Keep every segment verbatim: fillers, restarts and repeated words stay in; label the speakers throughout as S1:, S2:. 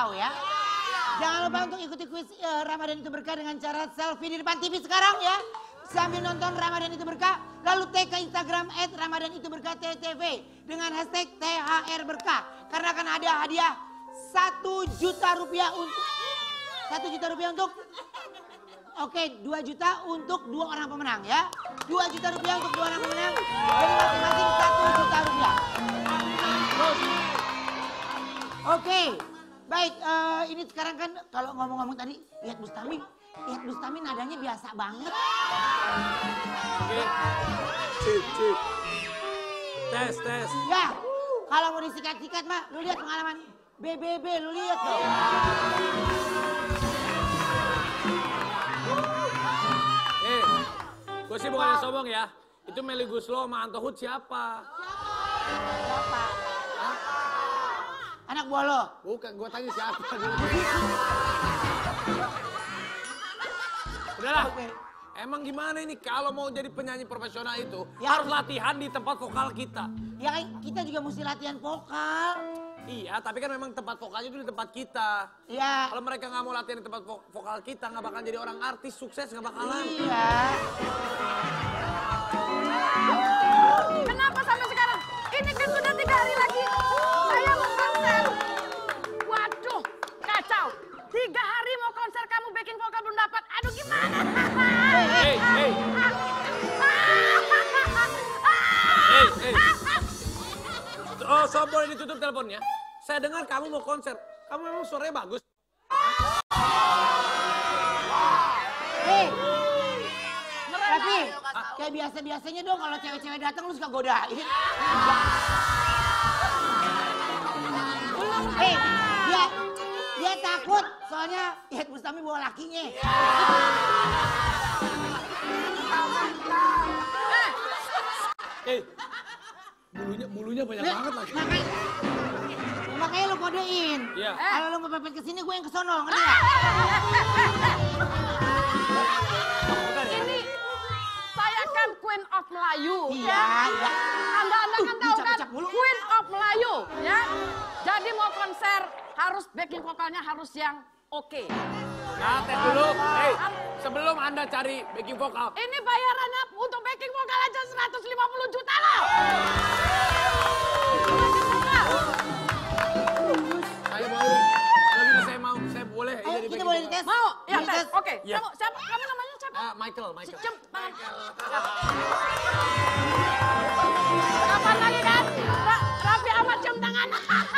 S1: tahu ya. Jangan lupa untuk ikuti kuis uh, Ramadan Itu Berkah dengan cara selfie di depan T V sekarang ya. Sambil nonton Ramadan Itu Berkah, lalu tag ke Instagram at Ramadan Itu Berkah T V dengan hashtag T H R Berkah. Karena akan ada hadiah satu juta rupiah untuk satu juta rupiah untuk Oke, dua juta untuk dua orang pemenang ya. Dua juta rupiah untuk dua orang pemenang. Jadi masing-masing satu juta rupiah. Oke, baik. Uh, ini sekarang kan kalau ngomong-ngomong tadi, lihat Bustami. Lihat Bustami nadanya biasa banget.
S2: Oke. Cik, cik. Tes, tes.
S1: Ya, kalau mau disikat-sikat mah, lu lihat pengalaman B B B, lu lihat dong.
S2: Eh, gue sih bukannya sombong ya. Itu Melly Guslo sama Anto Hood siapa?
S1: Siapa? Anak buah lo?
S2: Bukan, gue tanya siapa. Udahlah, okay. Emang gimana ini kalau mau jadi penyanyi profesional itu ya, harus latihan di tempat vokal kita.
S1: Ya kan kita juga mesti latihan vokal.
S2: Iya, tapi kan memang tempat vokalnya itu di tempat kita.
S1: Iya.
S2: Kalau mereka nggak mau latihan di tempat vo vokal kita, nggak bakal jadi orang artis sukses, nggak bakalan.
S1: Iya.
S3: Kenapa sampai sekarang? Ini kan sudah tiga hari lagi. Saya mau konser. Waduh, kacau. Tiga hari mau konser, kamu backing vokal belum dapat. Aduh, gimana?
S2: Hei, hei. Hei, hei. Oh, sob, boleh ditutup teleponnya? Saya dengar kamu mau konser. Kamu memang suaranya bagus.
S1: Hei. Tapi kayak biasa-biasanya dong kalau cewek-cewek datang lu suka godain. Hei, dia dia takut soalnya Iyeth Bustami bawa lakinya.
S2: Hei, bulunya bulunya banyak
S1: Nah,
S2: banget lagi.
S1: Makanya, makanya lu kodein.
S2: Iya.
S1: Kalau lu ngepepet ke sini gue yang ke sono, ngerti gak?
S3: Ini saya kan Queen of Melayu.
S1: Iya, iya.
S3: Anda Anda kan tahu kan
S1: Dicap-dicap mulu.
S3: Queen of Melayu, ya. Jadi mau konser harus backing vokalnya harus yang oke.
S2: Nah, tes dulu. Hei, sebelum Anda cari backing vokal.
S3: Ini bayarannya untuk backing vokal aja seratus lima puluh juta loh.
S2: Saya mau. Kalau gitu saya mau. Saya boleh
S1: Ayo,
S2: jadi
S1: kita
S2: backing
S1: boleh
S2: vokal.
S1: dites.
S3: Mau? Ya,
S1: Boleh
S3: tes.
S1: tes.
S3: Oke.
S2: Ya.
S3: Kamu siapa? Kamu namanya siapa?
S2: Ah, Michael, Michael.
S3: Cem, tangan. Kapan lagi kan? Ra Raffi Ahmad cium tangan.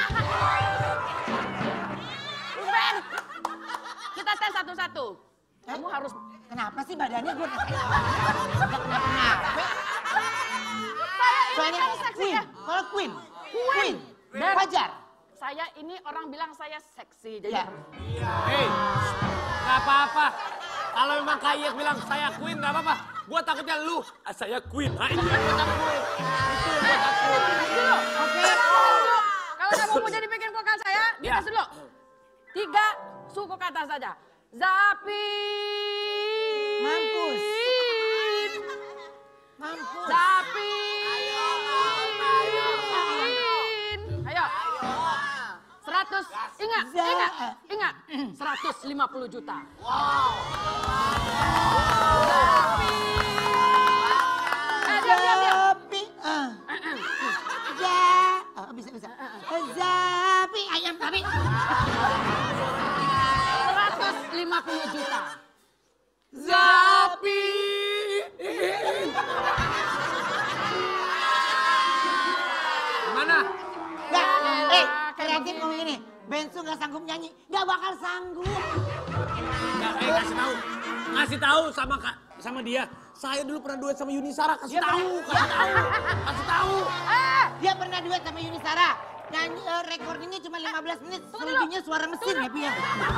S3: Ben, kita tes satu-satu. Kamu harus.
S1: Kenapa sih badannya gue nggak kenapa-napa?
S3: Saya ini
S1: Soalnya
S3: kan seksi
S1: Queen,
S3: ya.
S1: kalau Queen,
S3: Queen. Dan
S1: Fajar.
S3: saya ini orang bilang saya seksi. Jadi
S1: Ya.
S2: Hei, nggak apa-apa. Kalau memang Kak Iyeth bilang saya Queen, nggak apa-apa. Gua takutnya lu, ah, saya Queen. Nah, itu yang gua takut. Itu yang gua takut.
S3: dulu.
S1: Oke.
S3: Kalau kamu mau jadi backing vokal saya,
S2: Ya.
S3: dites dulu. Tiga suku kata saja. Zapi.
S1: Mampus. Mampus.
S3: Zapi. Ayo. Seratus. Ingat,
S1: Za-
S3: ingat, ingat. Seratus lima puluh juta. Eh, diam, diam, diam.
S1: Zapi. ah. Za. Oh, bisa, bisa. Zapi. Ayam tapi.
S3: Seratus lima puluh juta.
S2: Zapi. Mana?
S1: Nggak,
S3: elah,
S1: eh,
S3: kayak
S1: kreatif
S3: begini.
S1: ngomong ini. Bensu nggak sanggup nyanyi, nggak bakal sanggup.
S2: Nggak, eh, kasih tahu. Kasih tahu sama Kak, sama dia. Saya dulu pernah duet sama Yuni Shara. Kasih
S1: Dia
S2: tahu, kasih tahu. Kasih tahu.
S3: Eh,
S1: Dia pernah duet sama Yuni Shara. Dan uh, recordingnya cuma lima belas menit, selebihnya suara mesin ya, Pia.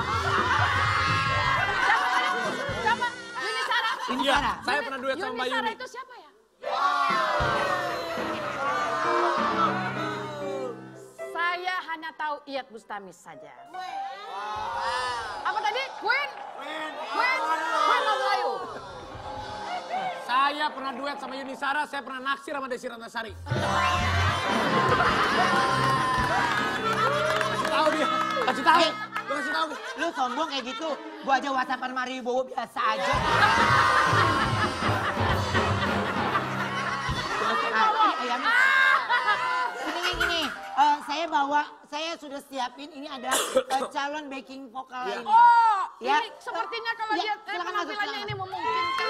S3: siapa? Yuni Shara.
S1: Yuni
S2: Iya,
S1: Shara.
S2: saya pernah duet sama
S3: Yuni
S2: Mbak
S3: Shara
S2: Yuni.
S3: itu siapa ya? Saya hanya tahu Iyeth Bustami saja. Apa tadi? Queen? Queen. Queen. Queen of Melayu.
S2: Saya pernah duet sama Yuni Shara, saya pernah naksir sama Desi Ratnasari. Kasih tahu dia, kasih tahu.
S1: Eh,
S2: kasih tahu.
S1: Lu sombong kayak gitu. Gua aja WhatsAppan Mario Bowo biasa aja. Ah, ini ayamnya. Ini gini, uh, saya bawa, saya sudah siapin ini ada uh, calon backing vokal lainnya.
S3: Oh,
S1: Ya.
S3: ini sepertinya kalau
S1: Ya,
S3: dia eh,
S1: silakan masuk,
S3: penampilannya
S1: silakan.
S3: ini memungkinkan.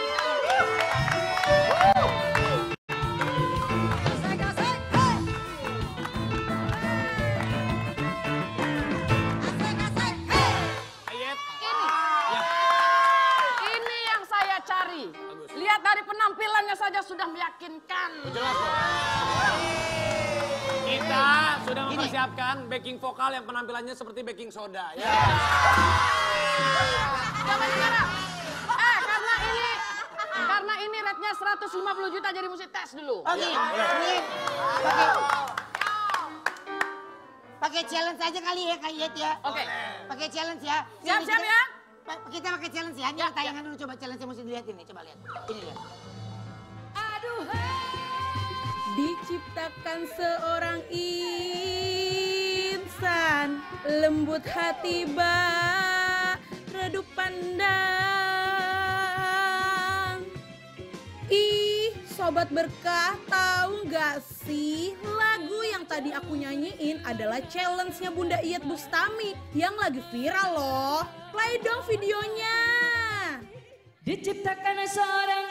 S2: Ayet.
S3: Ini,
S2: Ya.
S3: ini yang saya cari. Lihat dari penampilannya saja sudah meyakinkan.
S2: Jelas kok. Kita sudah
S1: Gini.
S2: mempersiapkan backing vokal yang penampilannya seperti baking soda. Ya.
S3: Jangan sekarang. Eh, karena ini, karena ini rate-nya seratus lima puluh juta jadi mesti tes dulu.
S1: Oke, ini pakai pakai challenge aja kali ya Kak Yet ya.
S3: Oke.
S1: Pakai challenge ya. Ini
S3: Siap-siap
S1: kita-
S3: ya.
S1: Pa- Kita pakai challenge ya. Ini tayangan dulu coba challenge yang mesti dilihatin nih. Coba lihat. Ini lihat.
S3: Aduh.
S4: Diciptakan seorang insan lembut hati bak redup pandang. Ih, sobat berkah, tahu nggak sih lagu yang tadi aku nyanyiin adalah challenge-nya Bunda Iyet Bustami yang lagi viral loh. Play dong videonya. Diciptakan seorang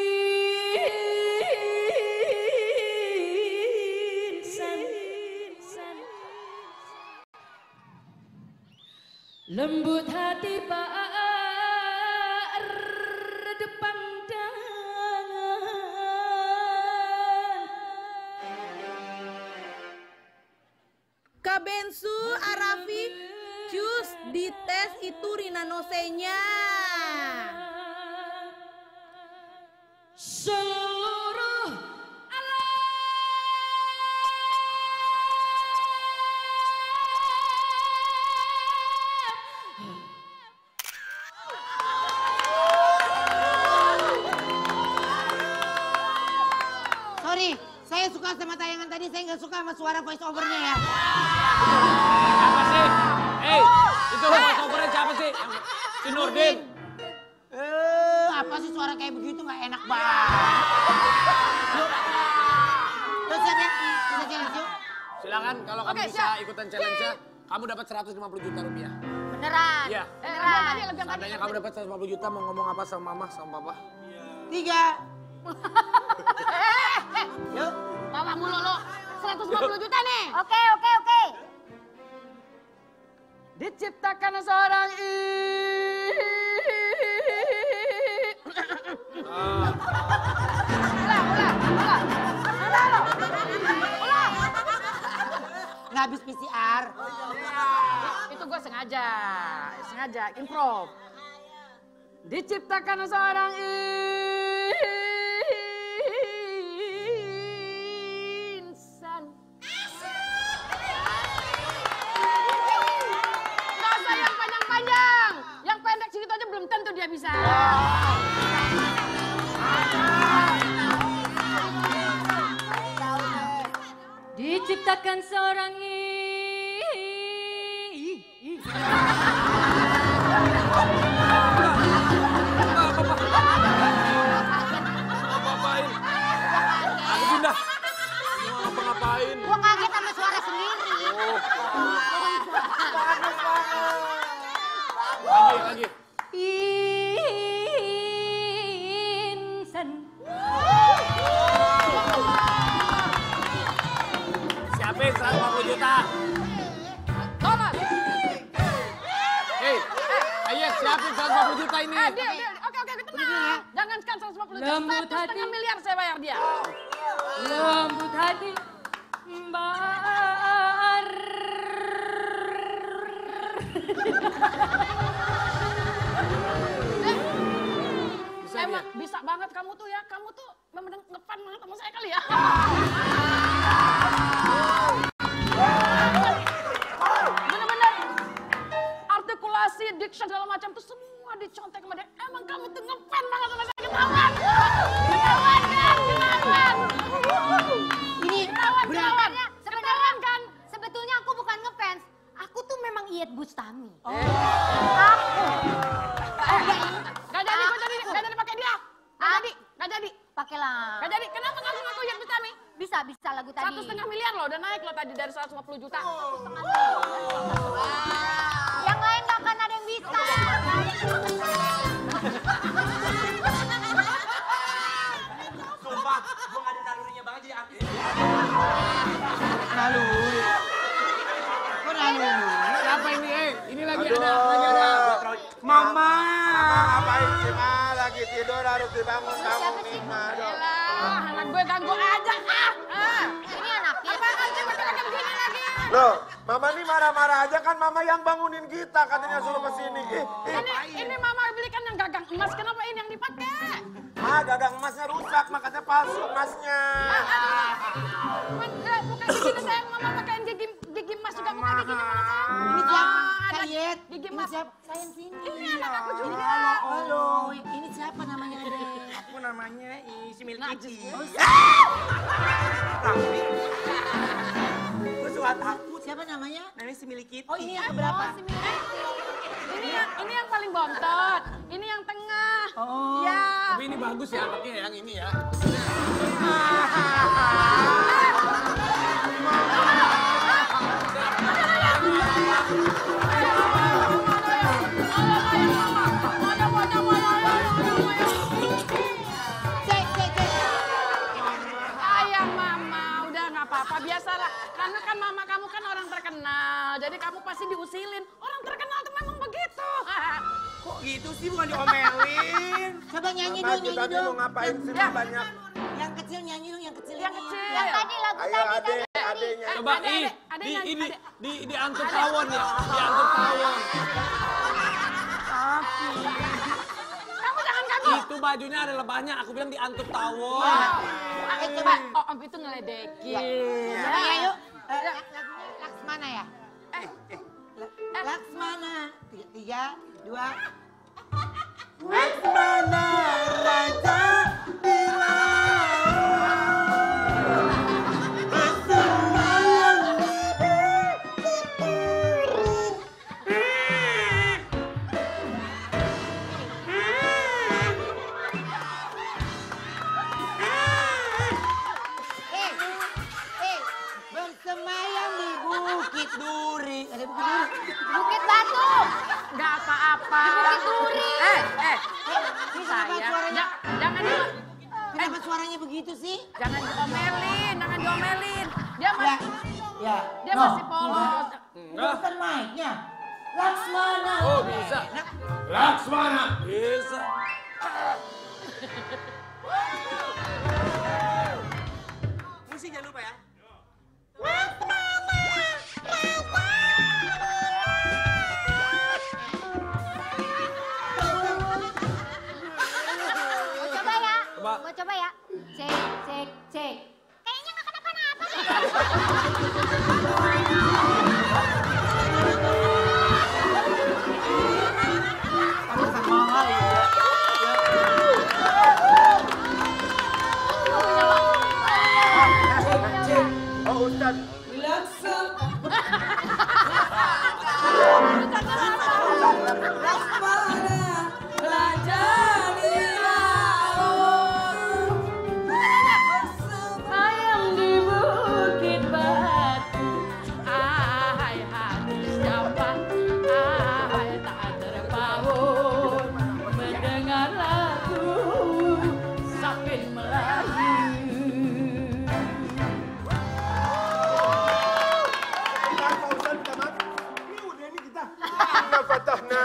S4: insan lembut hati pak redup pandangan. Kak Bensu, Arafi, cus dites itu Rina Nosenya. Seluruh
S1: Sorry, saya suka sama tayangan tadi. Saya nggak suka sama suara voice overnya ya.
S2: Siapa sih? Hei, itu voice overnya siapa sih? Yang- Si Nurdin.
S1: Eh, apa sih suara kayak begitu nggak enak banget. Yuk, yuk siap ya? Kita challenge yuk.
S2: Silakan kalau kamu
S3: Oke,
S2: bisa
S3: siap.
S2: ikutan challenge-nya, kamu dapat seratus lima puluh juta rupiah.
S3: Beneran.
S2: Iya.
S3: Eh, lebihan tadi, lebihan tadi.
S2: Seandainya kamu dapat seratus lima puluh juta, mau ngomong apa sama mama, sama papa?
S1: Tiga. Yuk.
S3: Bawa mulu lo. seratus lima puluh juta nih.
S5: Oke, oke, oke.
S3: Diciptakan seorang i.
S2: Ah,
S3: Ulang, ulang, ulang. Ulang lo. Ulang.
S1: Nggak habis P C R.
S3: Itu gue sengaja, sengaja improv. Diciptakan seorang insan. Gak usah yang panjang-panjang, yang pendek segitu aja belum tentu dia bisa.
S4: diciptakan seorang i.
S2: Ngapain? Aku pindah. Mau ngapa-ngapain?
S5: Gua kaget sama suara sendiri.
S2: Lagi, lagi.
S4: Insan.
S2: Siapin seratus lima puluh juta.
S3: Thomas.
S2: Hei, ayo siapin seratus lima puluh juta ini.
S3: Eh, dia, dia. Oke, oke, tenang. Jangan sekarang seratus lima puluh juta.
S4: Lembut
S3: Satu setengah
S4: hati.
S3: miliar saya bayar dia.
S4: Lembut hati Mbak.
S2: Bisa
S3: Emang
S2: dia.
S3: bisa banget kamu tuh ya. Kamu tuh memang ngepan banget sama saya kali ya. Bener-bener artikulasi, diction segala macam tuh semua dicontek sama dia. Emang kamu tuh ngepan banget sama saya. Ketahuan. Ketahuan kan? Ketahuan.
S1: Ini
S3: Ketahuan,
S1: berapa?
S3: ketahuan. Ketahuan kan?
S5: Sebetulnya aku bukan ngefans. Aku tuh memang iya Iyeth Bustami.
S3: Oh.
S5: Aku.
S3: Eh, gak jadi, gak jadi, gak jadi pakai dia. Gak
S5: Ah.
S3: jadi, gak jadi.
S5: Pakailah.
S3: Gak jadi, kenapa gak langsung aku Iyeth Bustami?
S5: Bisa, bisa lagu tadi.
S3: Satu setengah miliar loh, udah naik loh tadi dari seratus lima puluh juta.
S5: Yang lain gak akan ada yang bisa.
S2: Sumpah, gue gak ada nalurinya banget jadi artis.
S1: Naluri. Kok naluri?
S2: Siapa ini? Eh, ini lagi ada, lagi ada. Mama.
S6: Ngapain sih, Ma? Lagi tidur harus dibangun bangun
S5: Siapa
S6: nih,
S5: sih?
S6: Ma.
S3: Yalah, anak gue ganggu aja. Ah, ah.
S5: Ini anaknya.
S3: Apaan sih pakai-pakai begini lagi?
S6: Loh, Mama nih marah-marah aja kan Mama yang bangunin kita katanya suruh kesini. Ih, ih.
S3: Ini, ini mama belikan yang gagang emas, kenapa ini yang dipakai?
S6: Ma, gagang emasnya rusak, makanya palsu emasnya.
S3: Bukan, eh, bukan begini sayang, mama pakai gigi, gigi emas juga bukan gigi mana sayang?
S1: Ini siapa?
S3: Ah, ada
S1: Kayet.
S3: Gigi
S1: Ini
S3: emas.
S1: siapa? Sayang sini.
S3: Ini anak aku juga.
S1: Halo. Ini siapa namanya, Dek?
S2: Aku namanya si Milky. Gue suka takut.
S1: Siapa namanya?
S2: Namanya si Milky.
S1: Oh, ini yang keberapa?
S3: Ini yang, ini yang paling bontot, ini yang tengah.
S1: Oh.
S3: Iya.
S2: Tapi ini bagus ya, anaknya yang ini ya.
S1: Cek, cek, cek.
S3: Sayang mama, udah nggak apa-apa, biasalah. Karena kan mama kamu kan orang terkenal, jadi kamu pasti diusilin. Orang terkenal tuh memang begitu.
S2: Kok gitu sih, bukan diomelin.
S1: Coba nyanyi
S6: Mama,
S1: dong, nyanyi
S6: kita nih
S1: dong.
S6: mau ngapain sih,
S3: Ya.
S6: Ma, banyak.
S1: Yang kecil nyanyi dong, yang kecil.
S3: Yang
S1: ini.
S3: kecil.
S5: Yang tadi lagu
S6: Ayo,
S5: tadi
S6: adek,
S5: tadi.
S6: adeknya.
S3: Eh,
S2: Coba
S3: Adek,
S2: ih,
S3: adek, adek
S2: di
S3: nyanyi,
S2: ini
S3: adek.
S2: di di angkut tawon ya, di angkut tawon.
S3: Kamu jangan ganggu.
S2: Itu bajunya ada lebahnya, aku bilang di angkut tawon.
S3: Oh,
S1: Eh, coba.
S3: oh, om itu ngeledekin.
S1: Coba ya, yuk. Eh, lagunya Laksmana ya?
S3: Eh,
S1: La- Laksmana. Tiga, tiga, dua.
S6: Mana raja di
S1: Eh, eh, bersemayam di Bukit Duri. Ada Bukit Duri?
S5: Bukit Batu.
S3: nggak apa-apa.
S5: Bukit Duri.
S3: Eh, eh,
S1: Ini kenapa
S3: sayang,
S1: suaranya?
S3: ja- jangan di,
S1: Kenapa suaranya begitu sih?
S3: jangan diomelin, jangan diomelin. Dia
S1: Ya,
S3: masih,
S1: ya.
S3: dia
S1: No,
S3: masih polos.
S2: Enggak.
S1: bukan mic-nya. Laksmana.
S2: Oh, bisa. Laksmana. Bisa. Musik jangan lupa ya.
S5: Mau coba ya?
S2: Coba.
S5: Mau coba ya? Cek, cek, cek. Kayaknya nggak kenapa-napa nih.
S6: Oh, Ustaz.
S3: Sayang di Bukit Batu, ahai hati siapa, ahai tak terpaut, mendengar lagu Sapin Melayu.
S6: Kita, Pak Ustaz, kita maaf. Ini udah ini kita. Inna fatahna.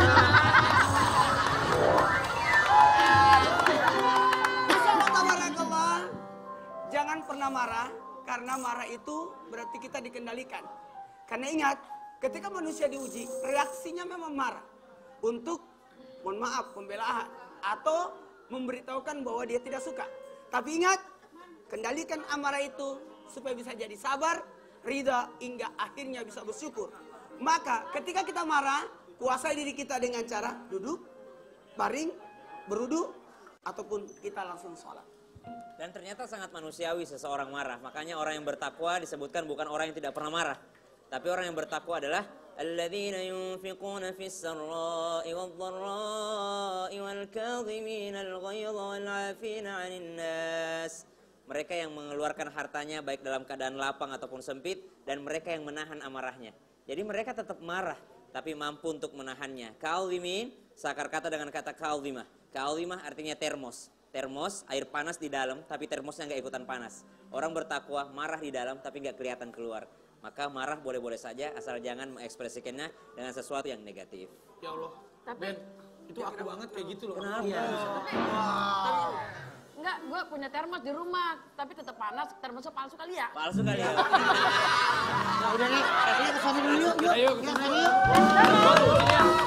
S7: Assalamualaikum. Jangan pernah marah, karena marah itu berarti kita dikendalikan. Karena ingat, ketika manusia diuji, reaksinya memang marah. Untuk, mohon maaf, pembelaan. Atau memberitahukan bahwa dia tidak suka. Tapi ingat, kendalikan amarah itu supaya bisa jadi sabar, ridha, hingga akhirnya bisa bersyukur. Maka ketika kita marah, kuasai diri kita dengan cara duduk, baring, berudu, ataupun kita langsung sholat.
S8: Dan ternyata sangat manusiawi seseorang marah. Makanya orang yang bertakwa disebutkan bukan orang yang tidak pernah marah. Tapi orang yang bertakwa adalah Alladzina yunfiquna fis sarra'i wadh-dharra'i wal kadhimina al-ghayza wal 'afina 'anil nas. Mereka yang mengeluarkan hartanya baik dalam keadaan lapang ataupun sempit, dan mereka yang menahan amarahnya. Jadi mereka tetap marah, tapi mampu untuk menahannya. Kadhimin, seakar kata dengan kata kadhimah. Kadhimah artinya termos. Termos, air panas di dalam, tapi termosnya nggak ikutan panas. Orang bertakwa, marah di dalam, tapi nggak kelihatan keluar. Maka marah boleh-boleh saja, asal jangan mengekspresikannya dengan sesuatu yang negatif.
S2: Ya Allah,
S3: Tapi-
S2: Ben, itu aku banget kayak gitu loh.
S8: Kenapa?
S2: Iya.
S3: Enggak, gue punya termos di rumah, tapi tetap panas. Termosnya palsu kali ya?
S8: Palsu kali ya?
S1: Nah, udah nih, ayo ke sana dulu yuk, yuk.
S2: Ayo,
S1: Ya,
S2: ke
S1: sana
S2: sana.
S1: yuk.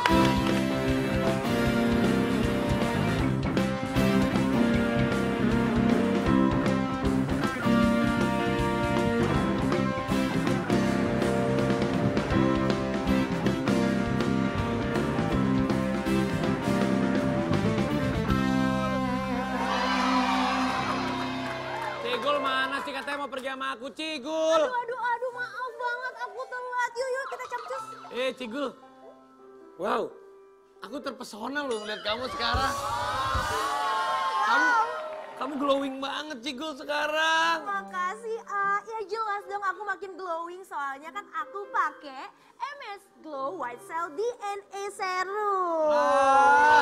S2: Cigul mana sih katanya mau pergi sama aku, Cigul?
S4: Aduh, aduh, aduh, maaf banget aku telat. Yuk, yuk kita capcus.
S2: Eh, Cigul. Wow, aku terpesona loh melihat kamu sekarang. Kamu, kamu glowing banget, Cigul, sekarang.
S4: Makasih, A. Ya jelas dong aku makin glowing soalnya kan aku pakai M S Glow White Cell D N A Serum.
S2: Ah.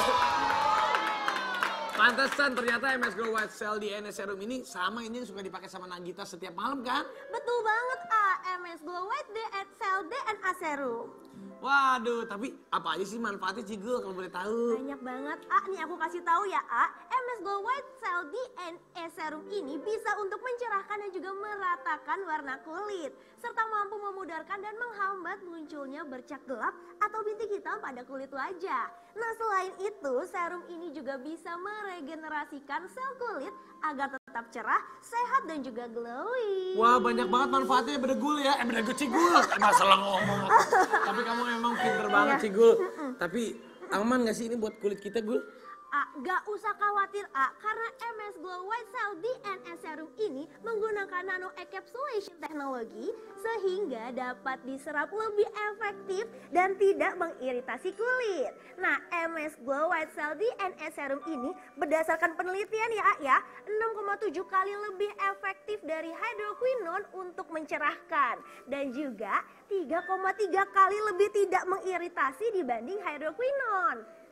S2: Pantesan ternyata M S Glow White Cell D N A Serum ini sama ini yang suka dipakai sama Nagita setiap malam kan?
S4: Betul banget, A. M S Glow White D N A Cell D N A Serum.
S2: Waduh, tapi apa aja sih manfaatnya, Cigul, kalau boleh tahu?
S4: Banyak banget, A. Nih aku kasih tahu ya, A. M S Glow White Cell D N A Serum ini bisa untuk mencerahkan dan juga meratakan warna kulit, serta mampu memudarkan dan menghambat munculnya bercak gelap atau bintik hitam pada kulit wajah. Nah, selain itu, serum ini juga bisa meregenerasikan sel kulit agar tetap cerah, sehat dan juga glowing.
S2: Wah, banyak banget manfaatnya bedegul ya. Eh, bedegul, Cigul. Eh, masalah ngomong aku. Tapi kamu memang pinter banget,
S4: Iya.
S2: Cigul. Tapi aman gak sih ini buat kulit kita, Gul?
S4: A, gak usah khawatir A, karena M S Glow White Cell D N A Serum ini menggunakan nano encapsulation teknologi sehingga dapat diserap lebih efektif dan tidak mengiritasi kulit. Nah, M S Glow White Cell D N A Serum ini berdasarkan penelitian ya A ya, enam koma tujuh kali lebih efektif dari hydroquinone untuk mencerahkan dan juga tiga koma tiga kali lebih tidak mengiritasi dibanding hydroquinone.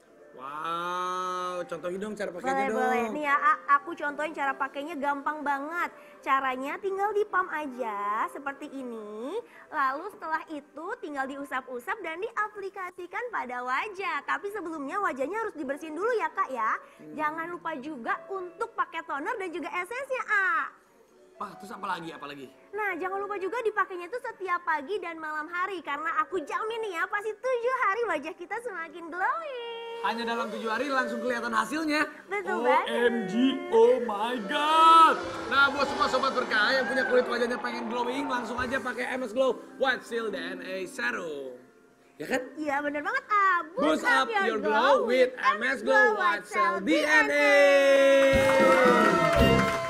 S2: Wow, contohin dong cara pakainya
S4: Boleh,
S2: dong.
S4: boleh. Nih ya, A- aku contohin cara pakainya gampang banget. Caranya tinggal di pump aja, seperti ini. Lalu setelah itu tinggal diusap-usap dan diaplikasikan pada wajah. Tapi sebelumnya wajahnya harus dibersihin dulu ya Kak ya.
S2: Hmm.
S4: Jangan lupa juga untuk pakai toner dan juga esensnya A.
S2: Wah, terus apa lagi, apa lagi?
S4: Nah, jangan lupa juga dipakainya itu setiap pagi dan malam hari. Karena aku jamin nih ya, pasti tujuh hari wajah kita semakin glowing.
S2: Hanya dalam tujuh hari langsung kelihatan hasilnya.
S4: Betul
S2: O
S4: banget.
S2: M G, oh my god. Nah, buat semua sobat berkah yang punya kulit wajahnya pengen glowing, langsung aja pakai M S Glow White Cell D N A Serum. Ya kan?
S4: Iya bener banget ah.
S2: Boost up your glow with M S Glow White Cell D N A.